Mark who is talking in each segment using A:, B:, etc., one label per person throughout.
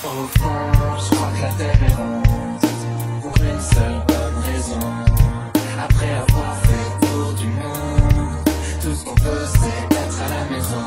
A: Au fond, je crois que la terre est ronde, pour une seule bonne raison. Après avoir fait le tour du monde, tout ce qu'on veut c'est être à la maison.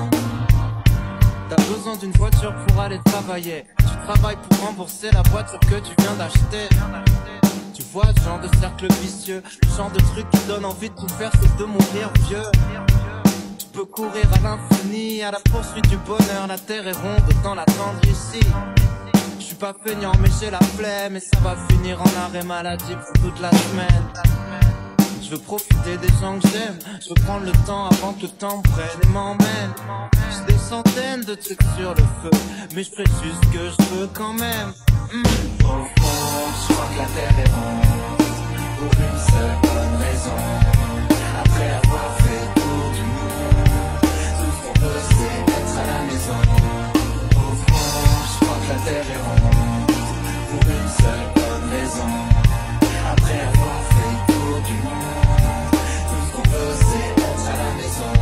B: T'as besoin d'une voiture pour aller travailler. Tu travailles pour rembourser la voiture que tu viens d'acheter. Tu vois ce genre de cercle vicieux, le genre de truc qui donne envie de tout faire sauf de mourir vieux. Tu peux courir à l'infini, à la poursuite du bonheur. La terre est ronde, autant l'attendre ici. Je suis pas feignant mais j'ai la flemme, et ça va finir en arrêt maladie pour toute la semaine. Je veux profiter des gens que j'aime, je veux prendre le temps avant que le temps prenne et m'emmène. J'ai des centaines de trucs sur le feu, mais je ferai juste ce que je veux quand même.
A: Au fond, je crois que la terre est ronde, pour une seule bonne raison. Après avoir fait le tour du monde, tout ce qu'on veut c'est être à la maison. Au fond, je crois que la terre est ronde, pour une seule bonne raison. Après avoir fait le tour du monde, tout ce qu'on veut c'est être à la maison.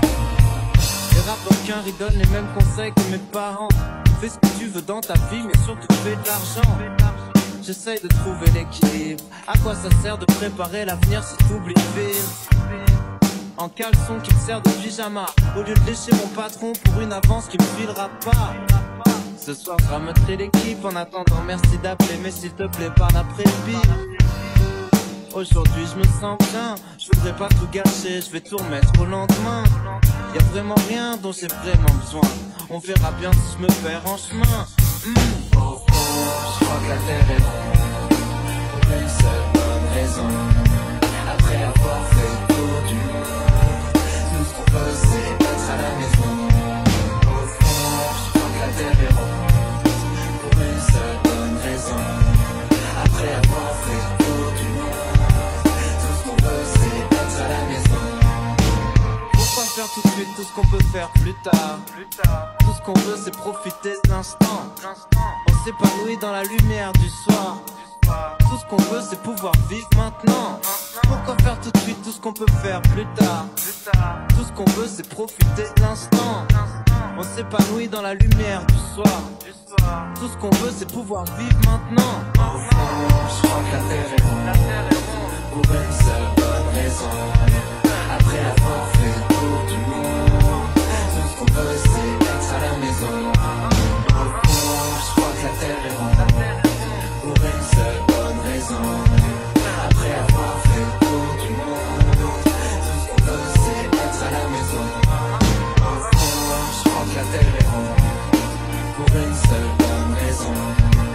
B: Les rappeurs qu'un donnent les mêmes conseils que mes parents. Fais ce que tu veux dans ta vie, mais surtout fais de l'argent. J'essaye de trouver l'équilibre. À quoi ça sert de préparer l'avenir si t'oublies de vivre? En caleçon qui me sert de pyjama, au lieu de lécher mon patron pour une avance qui me filera pas. Ce soir je ramènerai l'équipe, en attendant merci d'appeler, mais s'il te plaît parle après le bip. Aujourd'hui je me sens bien, je voudrais pas tout gâcher, je vais tout remettre au lendemain. Y'a vraiment rien dont j'ai vraiment besoin, on verra bien si je me perds en chemin.
A: Au fond, je crois que la terre est ronde, pour une seule bonne raison. Après avoir fait le tour du monde, tout ce qu'on veut c'est être à la maison. Au fond, je crois que la terre est ronde, pour une seule bonne raison. Après avoir fait le tour du monde, tout ce qu'on veut c'est être à la maison.
B: Pourquoi faire tout de suite tout ce qu'on peut faire plus tard? Tout ce qu'on veut c'est profiter de l'instant. On s'épanouit dans la lumière du soir. Tout ce qu'on veut c'est pouvoir vivre maintenant. Pourquoi faire tout de suite tout ce qu'on peut faire plus tard? Tout ce qu'on veut c'est profiter de l'instant. On s'épanouit dans la lumière du soir. Tout ce qu'on veut c'est pouvoir vivre maintenant.
A: Au fond, je crois que la terre est ronde, pour une seule bonne raison. Après avoir fait le tour du monde, tout ce qu'on veut c'est être à la maison. Au fond, je crois que la terre est ronde, pour une seule bonne raison. Après avoir fait le tour du monde, tout ce qu'on veut c'est être à la maison. Au fond, je crois que la terre est ronde, pour une seule bonne raison.